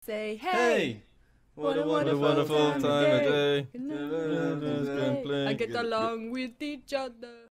Say Hey, what a wonderful time of day. I get along with each other.